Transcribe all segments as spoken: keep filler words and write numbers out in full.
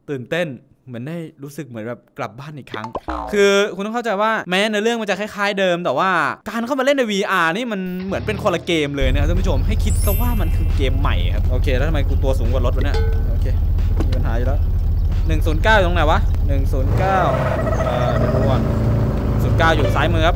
ตื่นเต้นเหมือนได้รู้สึกเหมือนแบบกลับบ้านอีกครั้งคือคุณต้องเข้าใจว่าแม้ในเรื่องมันจะคล้ายๆเดิมแต่ว่าการเข้ามาเล่นใน วี อาร์ นี่มันเหมือนเป็นคนละเกมเลยนะครับท่านผู้ชมให้คิดซะว่ามันคือเกมใหม่ครับโอเคแล้วทำไมกูตัวสูงกว่ารถวะเนี่ยโอเคมีปัญหาอยู่แล้วหนึ่งศูนย์เก้าอยู่ตรงไหนวะหนึ่งศูนย์เก้าเอ่อเดี๋ยวดูก่อนศูนย์เก้าอยู่ซ้ายมือครับ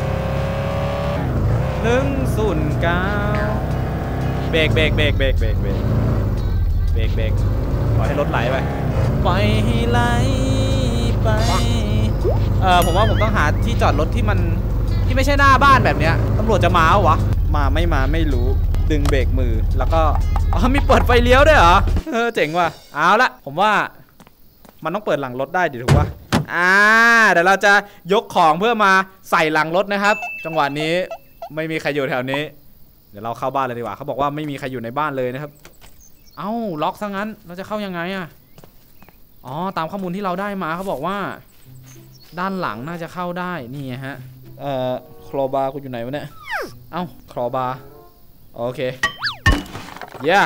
หนึ่งศูนย์เก้าเบรกเบรกเบรกเบรกเบรกเบรกเบรกเบรกปล่อยให้รถไหลไปปล่อยให้ไหลไปเออผมว่าผมต้องหาที่จอดรถที่มันที่ไม่ใช่หน้าบ้านแบบเนี้ยตำรวจจะมาเหรอวะมาไม่มาไม่รู้ดึงเบรกมือแล้วก็อ๋อมีเปิดไฟเลี้ยวด้วยเหรอเออเจ๋งว่ะเอาละผมว่ามันต้องเปิดหลังรถได้ดิถูกปะอ่าเดี๋ยวเราจะยกของเพื่อมาใส่หลังรถนะครับจังหวะนี้ไม่มีใครอยู่แถวนี้เดี๋ยวเราเข้าบ้านเลยดีกว่าเขาบอกว่าไม่มีใครอยู่ในบ้านเลยนะครับเอ้าล็อกซะงั้นเราจะเข้ายังไงอะอ๋อตามข้อมูลที่เราได้มาเขาบอกว่าด้านหลังน่าจะเข้าได้นี่ฮะเอ่อคลอบาร์กูอยู่ไหนวะเนี่ยเอ้าคลอบาร์โอเคเย้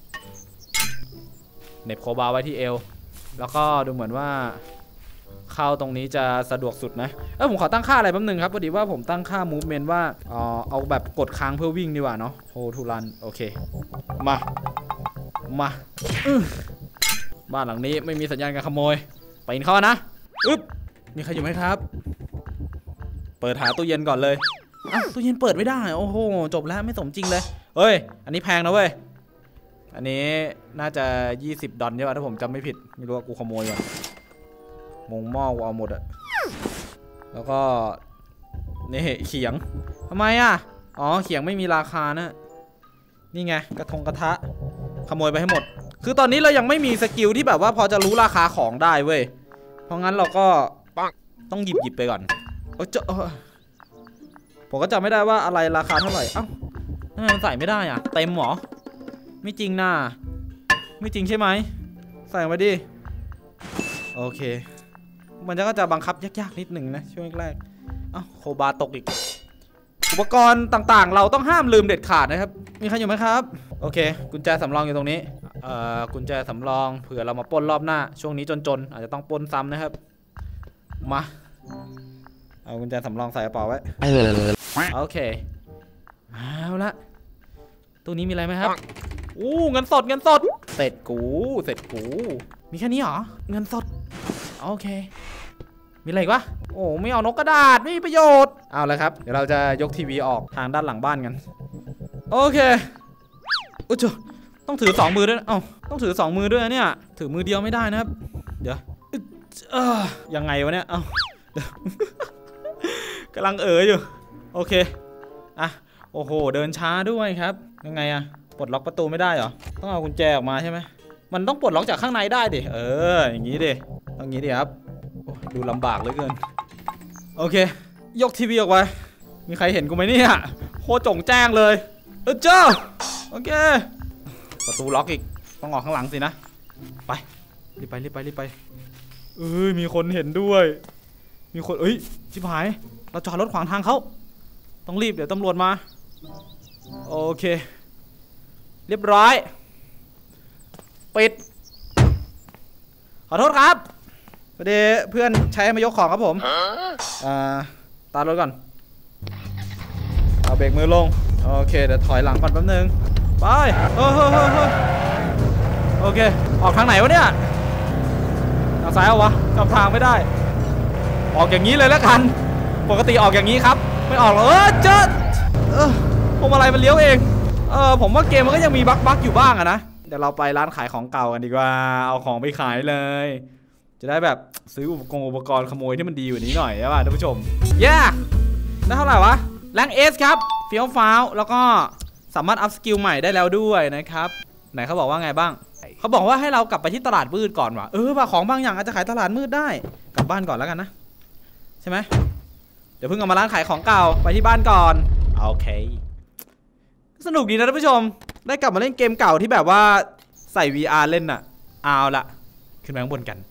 เน็บคลอบาร์ไว้ที่เอวแล้วก็ดูเหมือนว่าเข้าตรงนี้จะสะดวกสุดนะเออผมขอตั้งค่าอะไรแป๊บนึงครับพอดีว่าผมตั้งค่า movement ว่าอ๋อเอาแบบกดค้างเพื่อวิ่งดีกว่าเนาะ hold to run โอเคมามาบ้านหลังนี้ไม่มีสัญญาณการขโมยไปอินเข้านะอึ๊บมีใครอยู่ไหมครับเปิดหาตู้เย็นก่อนเลยอ้าวตู้เย็นเปิดไม่ได้โอ้โหจบแล้วไม่สมจริงเลยเฮ้ยอันนี้แพงนะเว้ยอันนี้น่าจะยี่สิบดอลใช่ป่ะถ้าผมจำไม่ผิดไม่รู้ว่ากูขโมยก่อนมงหม้อกูเอาหมดอะแล้วก็นี่เขียงทำไมอะอ๋อเขียงไม่มีราคานะนี่ไงกระทงกระทะขโมยไปให้หมดคือตอนนี้เรายังไม่มีสกิลที่แบบว่าพอจะรู้ราคาของได้เว้ยเพราะงั้นเราก็ต้องหยิบหยิบไปก่อนเออเจอผมก็จำไม่ได้ว่าอะไรราคาเท่าไหร่เอ้าทำไมมันใส่ไม่ได้อะเต็มหรอไม่จริงน่ะไม่จริงใช่ไหมใส่มาดิโอเคมันจะก็จะบังคับยากๆนิดหนึ่งนะช่วงแรกๆเอ้าโคบาตกอีกอุปกรณ์ต่างๆเราต้องห้ามลืมเด็ดขาดนะครับมีใครอยู่ไหมครับโอเคกุญแจสำรองอยู่ตรงนี้เอ่อกุญแจสำรองเผื่อเรามาปล้นรอบหน้าช่วงนี้จนๆอาจจะต้องปล้นซ้ำนะครับมาเอากุญแจสำรองใส่กระเป๋าไว้โอเคเอาละตู้นี้มีอะไรไหมครับอู้เงินสดเงินสดเสร็จกูเสร็จกูมีแค่นี้เหรอเงินสดโอเคมีอะไรอีกวะโอ้ไม่เอานกกระดาษไม่มีประโยชน์เอาเลยครับเดี๋ยวเราจะยกทีวีออกทางด้านหลังบ้านกันโอเคอุ๊ยต้องถือสองมือด้วยเอ้าต้องถือสองมือด้วยเนี่ยถือมือเดียวไม่ได้นะครับเดี๋ยวเออยังไงวะเนี่ยเอ้ากำลังเอ๋ออยู่โอเคอ่ะโอ้โหเดินช้าด้วยครับยังไงอะปลดล็อกประตูไม่ได้เหรอต้องเอากุญแจออกมาใช่ไหมมันต้องปลดล็อกจากข้างในได้ดิเอออย่างนี้ดิอย่างนี้ดิครับดูลำบากเหลือเกินโอเคยกทีวีออกไปมีใครเห็นกูไหมเนี่ยโคตรจงแจ้งเลยเออเจ้าโอเคประตูล็อกอีกต้องออกข้างหลังสินะไปรีบไปรีบไปรีบไปเอ้ยมีคนเห็นด้วยมีคนเอ้ยชิบหายเราจอดรถขวางทางเขาต้องรีบเดี๋ยวตำรวจมาโอเคเรียบร้อยปิดขอโทษครับพอดีเพื่อนใช้มายกของครับผมอ่าตามรถก่อนเอาเบรกมือลงโอเคเดี๋ยวถอยหลังก่อนแป๊บนึงไปเฮ้ยโอเคออกทางไหนวะเนี่ยทางซ้ายเอาวะจำทางไม่ได้ออกอย่างนี้เลยแล้วกันปกติออกอย่างนี้ครับไม่ออกหรอเออเจอเออพวงมาลัยมันเลี้ยวเองเออผมว่าเกมมันก็ยังมีบั๊กบั๊กอยู่บ้างอะนะเดี๋ยวเราไปร้านขายของเก่ากันดีกว่าเอาของไปขายเลยจะได้แบบซื้ออุปกรณ์อุปกรณ์ขโมยที่มันดีกว่านี้หน่อยใช่ป่ะท่านผู้ชมเย้ได้เท่าไหร่วะแรงเอสครับเฟี้ยวฟ้าวแล้วก็สามารถอัพสกิลใหม่ได้แล้วด้วยนะครับไหนเขาบอกว่าไงบ้างเขาบอกว่าให้เรากลับไปที่ตลาดมืดก่อนว่ะเออว่าของบางอย่างอาจจะขายตลาดมืดได้กลับบ้านก่อนแล้วกันนะใช่ไหมเดี๋ยวเพิ่งเอามาร้านขายของเก่าไปที่บ้านก่อนโอเคสนุกดีนะท่านผู้ชมได้กลับมาเล่นเกมเก่าที่แบบว่าใส่ วี อาร์ เล่นน่ะเอาละขึ้นไปข้างบนกัน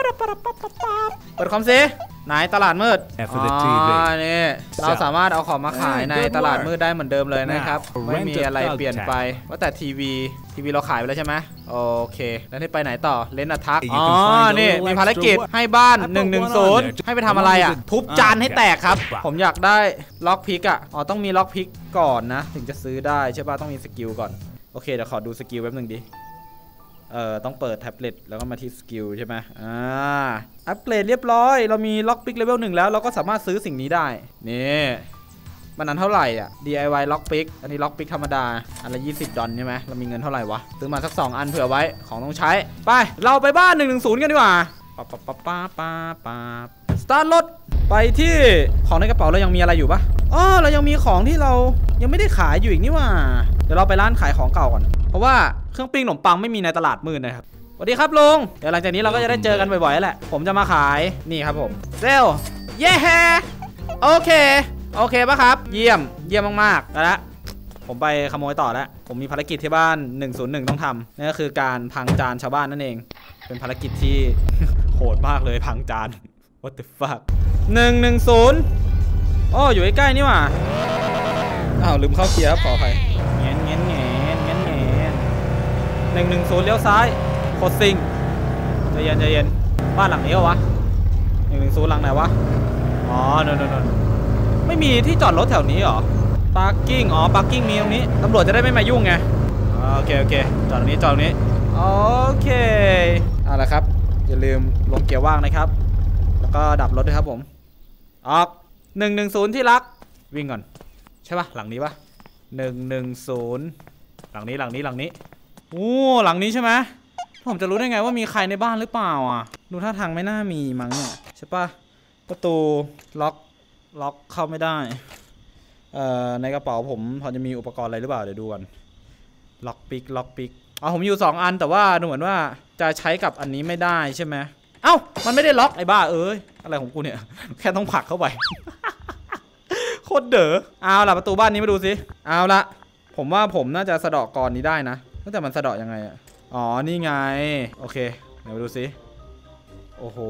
เปิดคอมซิไหนตลาดมืดอ๋อนี่เราสามารถเอาของมาขายในตลาดมืดได้เหมือนเดิมเลยนะครับไม่มีอะไรเปลี่ยนไปว่าแต่ทีวีทีวีเราขายไปแล้วใช่ไหมโอเคแล้วนี่ไปไหนต่อเล่นอัทักอ๋อนี่มีภารกิจให้บ้านหนึ่งหนึ่งศูนย์ให้ไปทำอะไรอ่ะทุบจานให้แตกครับผมอยากได้ล็อกพิกอ่ะอ๋อต้องมีล็อกพิกก่อนนะถึงจะซื้อได้ใช่ป่ะต้องมีสกิลก่อนโอเคเดี๋ยวขอดูสกิลแป๊บนึงดิเอ่อต้องเปิดแท็บเล็ตแล้วก็มาที่สกิลใช่ไหมอ่าอัปเกรดเรียบร้อยเรามีล็อกพิกเลเวลหนึ่งแล้วเราก็สามารถซื้อสิ่งนี้ได้นี่มันนั้นเท่าไหร่อ่ะ ดี ไอ วาย ล็อกพิกอันนี้ล็อกพิกธรรมดาอันละยี่สิบดอลใช่ไหมเรามีเงินเท่าไหร่วะซื้อมาสักสองอันเผื่อไว้ของต้องใช้ไปเราไปบ้านหนึ่งหนึ่งศูนย์กันดีกว่าป๊าป๊าป๊าป๊าป๊าป๊าสตาร์ทรถไปที่ของในกระเป๋าเรายังมีอะไรอยู่ปะอ๋อเรายังมีของที่เรายังไม่ได้ขายอยู่อีกนี่ว่าเดี๋ยวเราไปร้านขายของเก่าก่อนเพราะว่าเครื่องปิ้งขนมปังไม่มีในตลาดมืดนะครับสวัสดีครับลุงเดี๋ยวหลังจากนี้เราก็จะได้เจอกันบ่อยๆแหละผมจะมาขายนี่ครับผมเซลเย้โอเคโอเคปะครับเยี่ยมเยี่ยมมากๆแล้วผมไปขโมยต่อแล้วผมมีภารกิจที่บ้านหนึ่งศูนย์หนึ่งต้องทำนั่นก็คือการพังจานชาวบ้านนั่นเองเป็นภารกิจที่ โหดมากเลยพังจาน what the fuck หนึ่งหนึ่งศูนย์โอ้อยู่ใกล้ๆนี่หว่าอ้าวลืมเข้าเกียร์ครับขออภัยเงี้ยเงี้ยเงี้ยเงี้ยเงี้ยหนึ่งหนึ่งศูนย์เลี้ยวซ้ายโคตรซิงใจเย็นใจเย็นบ้านหลังนี้เหรอวะหนึ่งหนึ่งศูนย์หลังไหนวะอ๋อโน่นโน่นไม่มีที่จอดรถแถวนี้เหรอพาร์กิ้งอ๋อพาร์กิ้งมีตรงนี้ตำรวจจะได้ไม่มายุ่งไงโอเคโอเคจอดตรงนี้จอดตรงนี้โอเคเอาละครับอย่าลืมลงเกียร์ว่างนะครับแล้วก็ดับรถด้วยครับผมออกหนึ่งหนึ่งศูนย์ที่รักวิ่งก่อนใช่ปะหลังนี้ปะหนึ่งหนึ่งศูนย์หลังนี้หลังนี้หลังนี้โอ้หลังนี้ใช่ไหมผมจะรู้ได้ไงว่ามีใครในบ้านหรือเปล่าอ่ะดูท่าทางไม่น่ามีมั้งเนี่ยใช่ปะประตูล็อกล็อกเข้าไม่ได้เอ่อในกระเป๋าผมพอจะมีอุปกรณ์อะไรหรือเปล่าเดี๋ยวดูก่อนล็อกปิกล็อกปิกอ๋อผมอยู่สองอันแต่ว่าดูเหมือนว่าจะใช้กับอันนี้ไม่ได้ใช่ไหมเอ้ามันไม่ได้ล็อกไอ้บ้าเอ้ยอะไรของกูเนี่ยแค่ต้องผลักเข้าไป โคตรเด๋อเอาล่ะประตูบ้านนี้มาดูสิเอาละผมว่าผมน่าจะสะเดาะกรนี้ได้นะแต่มันสะเดาะยังไงอ่ะอ๋อนี่ไงโอเคเดี๋ยวมาดูสิโอ้โห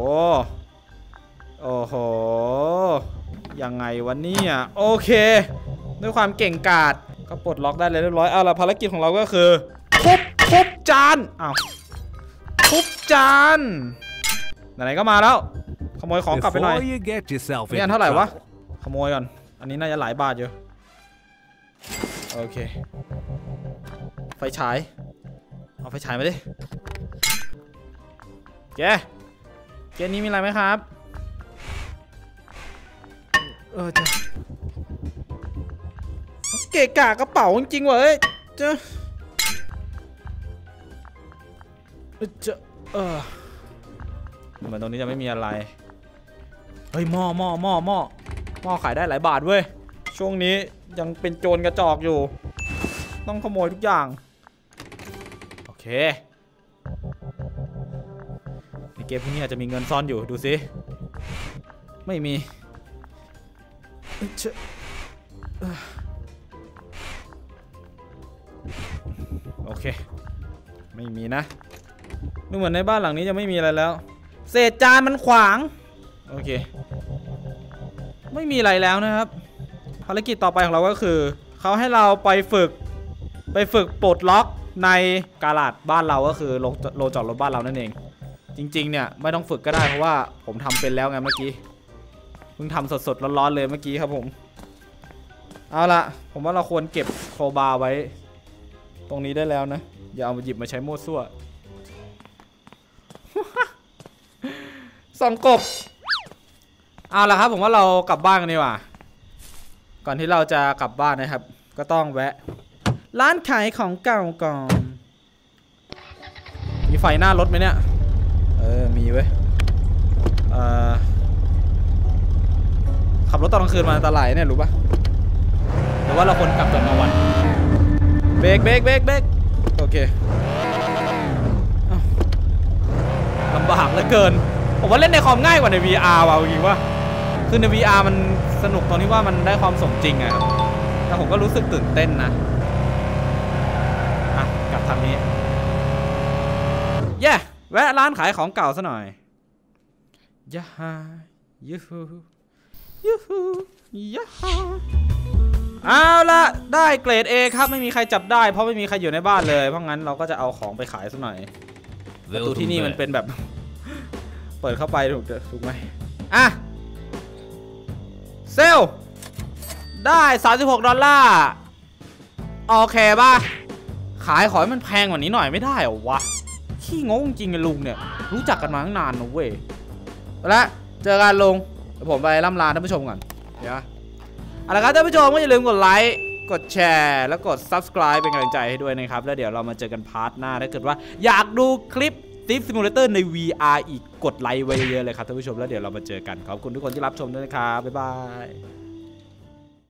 โอ้โหยังไงวันนี้อ่ะโอเคด้วยความเก่งกาจก็ปลดล็อกได้เลยเรียบร้อยเอาล่ะภารกิจของเราก็คือทุบทุบจานอ้าวทุบจานไหนๆก็มาแล้วขโมยของกลับไปหน่อยนี่อันเท่าไหร่วะขโมยก่อนอันนี้น่าจะหลายบาทอยู่โอเคไฟฉายเอาไฟฉายมาดิแกแกนี้มีอะไรไหมครับเออจะเกะกะกระเป๋าจริงๆเว้ยเจ้าเจ้าเออเหมือนตรงนี้จะไม่มีอะไรเฮ้ยหม้อหม้อหม้อหม้อหม้อขายได้หลายบาทเว้ยช่วงนี้ยังเป็นโจรกระจอกอยู่ต้องขโมยทุกอย่างโอเคในเกมพวกนี้อาจจะมีเงินซ่อนอยู่ดูสิไม่มีโอเคไม่มีนะดูเหมือนในบ้านหลังนี้จะไม่มีอะไรแล้วเศษจานมันขวางโอเคไม่มีอะไรแล้วนะครับภารกิจต่อไปของเราก็คือเขาให้เราไปฝึกไปฝึกปลดล็อกในกาลาดบ้านเราก็คือโรงจอดรถบ้านเรานั่นเองจริงๆเนี่ยไม่ต้องฝึกก็ได้เพราะว่าผมทำเป็นแล้วไงเมื่อกี้เพิ่งทำสดๆร้อนๆเลยเมื่อกี้ครับผมเอาละผมว่าเราควรเก็บโคบาไว้ตรงนี้ได้แล้วนะอย่าเอามาหยิบมาใช้มั่วซั่ว ส่องกบเอาละครับผมว่าเรากลับบ้านกันดีกว่าก่อนที่เราจะกลับบ้านนะครับก็ต้องแวะร้านขายของเก่าก่อนมีไฟหน้ารถไหมเนี่ยเออมีเว้ยเอ่อขับรถตอนกลางคืนมาอันตรายเนี่ยรู้ปะหรือว่าเราควรกลับตอนกลางวันเบรกเบรกเบรกเบรกโอเคลำบากเหลือเกินผมว่าเล่นในคอมง่ายกว่าใน วี อาร์ ว่ะจริงว่าคือใน วี อาร์ มันสนุกตรงที่ว่ามันได้ความสมจริงอะครับแต่ผมก็รู้สึกตื่นเต้นนะอ่ะกลับทางนี้เย้ yeah, แวะร้านขายของเก่าซะหน่อยยาฮายูฮูยูฮูยาฮาเอาละได้เกรด A ครับไม่มีใครจับได้เพราะไม่มีใครอยู่ในบ้านเลยเพราะงั้นเราก็จะเอาของไปขายสักหน่อยประตูที่นี่มันเป็นแบบ เปิดเข้าไปถูกถูกไหมอ่ะเซลได้สามสิบหกดอลลาร์โอเคป่ะขายขอให้มันแพงกว่านี้หน่อยไม่ได้เหรอวะขี้งงจริงไอ้ลุงเนี่ยรู้จักกันมาตั้งนานนะเว้ยแล้วเจอกันลุงเดี๋ยวผมไปล่ำลาท่านผู้ชมก่อนเดี๋ยวเอาละครับท่านผู้ชมก็อย่าลืมกดไลค์กดแชร์แล้วกด ซับสไครบ์ เป็นกำลังใจให้ด้วยนะครับแล้วเดี๋ยวเรามาเจอกันพาร์ทหน้าถ้าเกิดว่าอยากดูคลิป Thief Simulator ใน วี อาร์ อีกกดไลค์ไว้เยอะๆเลยครับท่านผู้ชมแล้วเดี๋ยวเรามาเจอกันขอบคุณทุกคนที่รับชมด้วยนะครับบ๊ายบาย